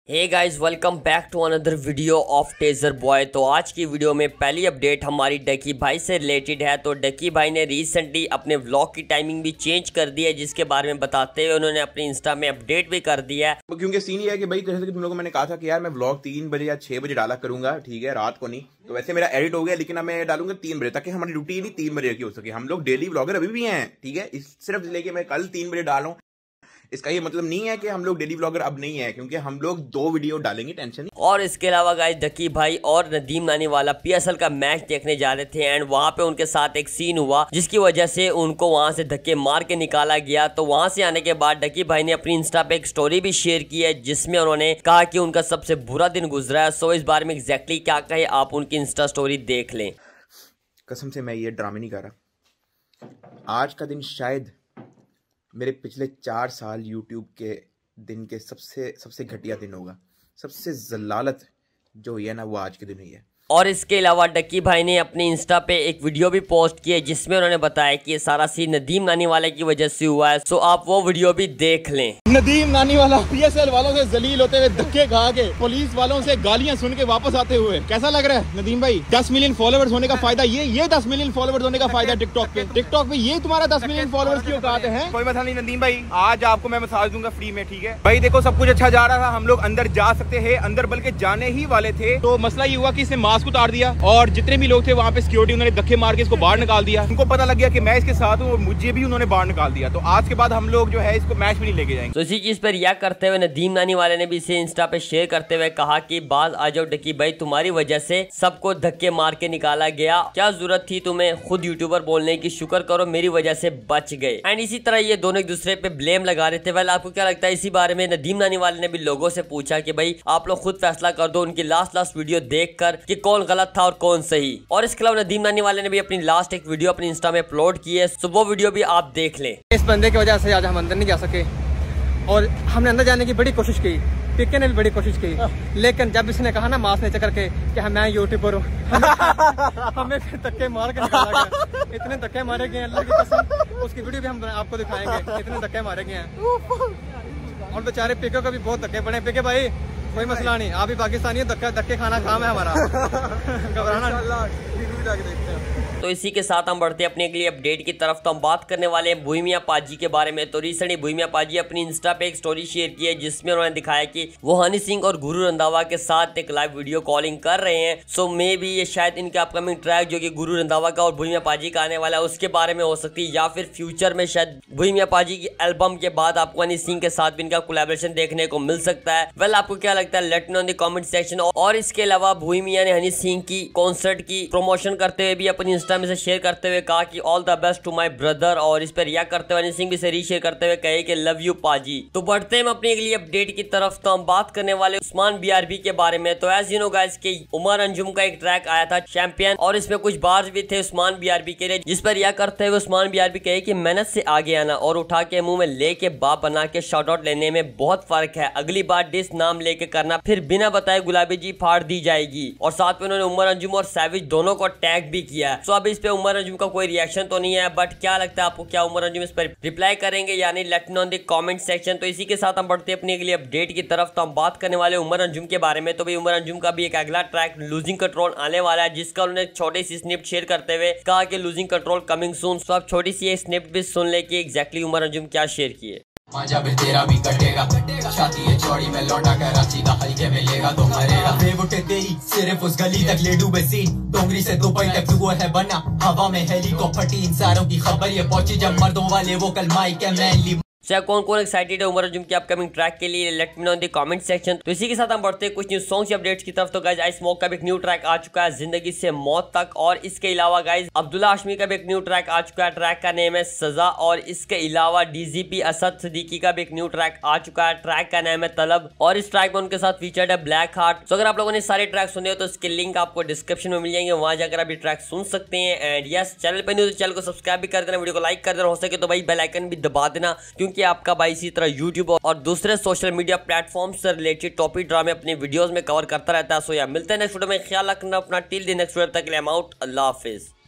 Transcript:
Hey guys, welcome back to another video of teaser boy. तो आज की video में पहली अपडेट हमारी डकी भाई से रिलेटेड है। तो डकी भाई ने रिसेंटली अपने व्लॉग की टाइमिंग भी चेंज कर दी है, जिसके बारे में बताते हुए उन्होंने अपने इंस्टा में अपडेट भी कर दिया है। क्योंकि सीन ये है कि भाई जैसे कि तुम लोगों को मैंने कहा था कि यार मैं व्लॉग 3 बजे या 6 बजे डाला करूंगा, ठीक है, रात को नहीं। तो वैसे मेरा एडिट हो गया, लेकिन अब मैं डालूंगा 3 बजे, ताकि हमारी ड्यूटी नहीं 3 बजे की हो सके। हम लोग डेली व्लॉगर अभी भी हैं, ठीक है। सिर्फ लेके मैं कल 3 बजे डालूं, इसका ये मतलब नहीं है कि हम लोग डेली व्लॉगर अब नहीं है, क्योंकि हम लोग 2 वीडियो डालेंगे, टेंशन नहीं। और इसके अलावा गाइस, डकी भाई और नदीम नानीवाला PSL का मैच देखने जा रहे थे एंड वहां पे उनके साथ एक सीन हुआ जिसकी वजह से उनको वहां से धक्के मार के निकाला गया। तो वहां से आने के बाद डकी भाई ने अपनी इंस्टा पे एक स्टोरी भी शेयर की है, जिसमें उन्होंने कहा कि उनका सबसे बुरा दिन गुजरा है। सो इस बारे में एग्जैक्टली क्या कहे आप उनकी इंस्टा स्टोरी देख लें। कसम से मैं ये ड्रामे नहीं कर रहा। आज का दिन शायद मेरे पिछले 4 साल यूट्यूब के दिन के सबसे घटिया दिन होगा। सबसे जलालत जो हुई है ना, वो आज के दिन हुई है। और इसके अलावा डकी भाई ने अपने इंस्टा पे एक वीडियो भी पोस्ट की है, जिसमें उन्होंने बताया कि ये सारा सीन नदीम नानीवाले की वजह से हुआ है। सो आप वो वीडियो भी देख लें। नदीम नानीवाला PSL वालों से जलील होते हुए, धक्के खा के, पुलिस वालों से गालियां सुन के वापस आते हुए कैसा लग रहा है नदीम भाई? 10 मिलियन फॉलोवर्स होने का फायदा ये 10 मिलियन फॉलोवर्स होने का फायदा टिकटॉक पे ये तुम्हारा 10 मिलियन फॉलोवर्स की औकात है। कोई मसला नहीं नदीम भाई, आज आपको मैं मसाज दूंगा फ्री में, ठीक है भाई। देखो सब कुछ अच्छा जा रहा था, हम लोग अंदर जा सकते हैं, अंदर बल्कि जाने ही वाले थे। तो मसला ये हुआ कि इसने मास्क उतार दिया और जितने भी लोग थे वहाँ पे सिक्योरिटी, उन्होंने धक्के मार के इसको बाहर निकाल दिया। उनको पता लग गया कि मैं इसके साथ हूँ और मुझे भी उन्होंने बाहर निकाल दिया। तो आज के बाद हम लोग जो है इसको मैच भी नहीं लेके जाएंगे। तो इसी चीज पर रिएक्ट करते हुए नदीम नानी वाले ने भी इसे इंस्टा पे शेयर करते हुए कहा कि बाज आ जाओ डकी भाई, तुम्हारी वजह से सबको धक्के मार के निकाला गया। क्या जरूरत थी तुम्हें खुद यूट्यूबर बोलने की? शुक्र करो मेरी वजह से बच गए। एंड इसी तरह ये दोनों एक दूसरे पे ब्लेम लगा रहे थे। वेल, आपको क्या लगता है इसी बारे में? नदीम नानी वाले ने भी लोगों से पूछा कि भाई आप लोग खुद फैसला कर दो उनकी लास्ट वीडियो देख कर कि कौन गलत था और कौन सही। और इसके अलावा नदीम नानी वाले ने भी अपनी लास्ट एक वीडियो अपने इंस्टा में अपलोड की है, सो वो वीडियो भी आप देख लें। इस बंदे की वजह से आज हम अंदर नहीं जा सके और हमने अंदर जाने की बड़ी कोशिश की, पिके ने भी बड़ी कोशिश की, लेकिन जब इसने कहा ना मास्क नीचे करके कि मैं यूट्यूबर हूँ, हमें फिर धक्के मार के निकाला गया। इतने धक्के मारे गए अल्लाह की कसम, उसकी वीडियो भी हम आपको दिखाएंगे, इतने धक्के मारे गए हैं। और बेचारे पिके को भी बहुत धक्के पड़े। पिके भाई कोई मसला नहीं, आप भी पाकिस्तानी, धक्के खाना काम है हमारा। घबराना। तो इसी के साथ हम बढ़ते हैं अपने अगली अपडेट की तरफ। तो हम बात करने वाले हैं भूमिया पाजी के बारे में। तो रिसेंटली भूमिया पाजी अपनी इंस्टा पे एक स्टोरी शेयर की है, जिसमें उन्होंने दिखाया कि वो हनी सिंह और गुरु रंधावा के साथ एक लाइव वीडियो कॉलिंग कर रहे हैं। सो मे बी ये शायद इनके अपकमिंग ट्रैक जो कि गुरु रंधावा का और भूमिया पाजी का आने वाला है उसके बारे में हो सकती है, या फिर फ्यूचर में शायद भूमिया पाजी की एल्बम के बाद आपको हनी सिंह के साथ भी इनका कोलैबोरेशन देखने को मिल सकता है। वेल, आपको क्या लगता है? Let me know in the comment section. और इसके अलावा भूमिया ने हनी सिंह की कॉन्सर्ट की प्रमोशन करते हुए भी अपनी इंस्टा में से शेयर करते हुए कहा कि all the best to my brother. और इस पर रिएक्ट करते हुए हनी सिंह भी से रीशेयर करते हुए कहे कि लव यू पाजी। तो बढ़ते हैं अपनी अगली अपडेट की तरफ। तो हम बात करने वाले उस्मान BRB के बारे में। तो एज यू नो गाइस के उमर अंजुम का एक ट्रैक आया था चैंपियन, और इसमें कुछ बार्स भी थे उस्मान BRB के लिए, जिस पर रिएक्ट करते हुए उस्मान BRB कहे कि मेहनत से आगे आना और उठा के मुंह में लेके बाप बना के शॉट आउट लेने में बहुत फर्क है। अगली बार डिस नाम लेके करना, फिर बिना बताए गुलाबी जी फाड़ दी जाएगी। और साथ में उन्होंने उमर अंजुम और सैविज दोनों को टैग भी किया। सो अब इस पे उमर अंजुम का कोई रिएक्शन तो नहीं है, बट क्या लगता है आपको, क्या उमर अंजुम इस पर रिप्लाई करेंगे या नहीं? Let me know in the comment section. तो इसी के साथ हम बढ़ते हैं अपनी अगली अपडेट की तरफ। तो हम बात करने वाले उमर अंजुम के बारे में। तो भाई उमर अंजुम का भी एक अगला ट्रैक लूजिंग कंट्रोल आने वाला है, जिसका उन्होंने छोटी सी स्निप शेयर करते हुए कहा कि लूजिंग कंट्रोल कमिंग सून। तो आप छोटी सी स्निप भी सुन ले कि एग्जैक्टली उमर अंजुम क्या शेयर किए। तेरा भी कटेगा, छाती है चौड़ी में लौटा कर रांची का हल्के में लेगा तो मरेगा। बेवुटे तेरी सिर्फ उस गली तक ले डूबे सीन, डोंगरी से दुबई तक हुआ है बना, हवा में हेलीकॉप्टर इन सारों की खबर ये पहुंची जब मर्दों वाले वो कल माइक है मैनली। कौन कौन एक्साइटेड है उमर अंजुम के अपकमिंग ट्रैक के लिए? Let me know in the comment section. तो इसी के साथ हम बढ़ते हैं कुछ न्यू सॉन्ग्स अपडेट्स की तरफ। तो गाइस आई स्मोक का भी एक न्यू ट्रैक आ चुका है, जिंदगी से मौत तक। और इसके अलावा गाइस अब्दुल्ला हाशमी का भी एक न्यू ट्रैक आ चुका है, ट्रैक का नेम है सजा। और इसके अलावा DGP असद सिद्दीकी का भी एक न्यू ट्रैक आ चुका है, ट्रैक का नाम है तलब। और इस ट्रैक में उनके साथ फीचर्ड है ब्लैक हार्ट। तो अगर आप लोगों ने सारे ट्रैक सुने हो तो इसके लिंक आपको डिस्क्रिप्शन में मिल जाएंगे, वहां जाकर आप ये ट्रैक सुन सकते हैं। एंड यस, चैनल पर न्यू तो चैनल को सब्सक्राइब भी कर देना, वीडियो को लाइक कर देना, हो सके तो भाई बेल आइकन भी दबा देना, क्योंकि आपका भाई इसी तरह यूट्यूब और दूसरे सोशल मीडिया प्लेटफॉर्म से रिलेटेड टॉपिक ड्रामे अपने वीडियोस में कवर करता रहता है। सो या मिलते हैं नेक्स्ट वीडियो में, ख्याल रखना अपना। टिल द नेक्स्ट वीडियो तक के लिए, अल्लाह हाफिज।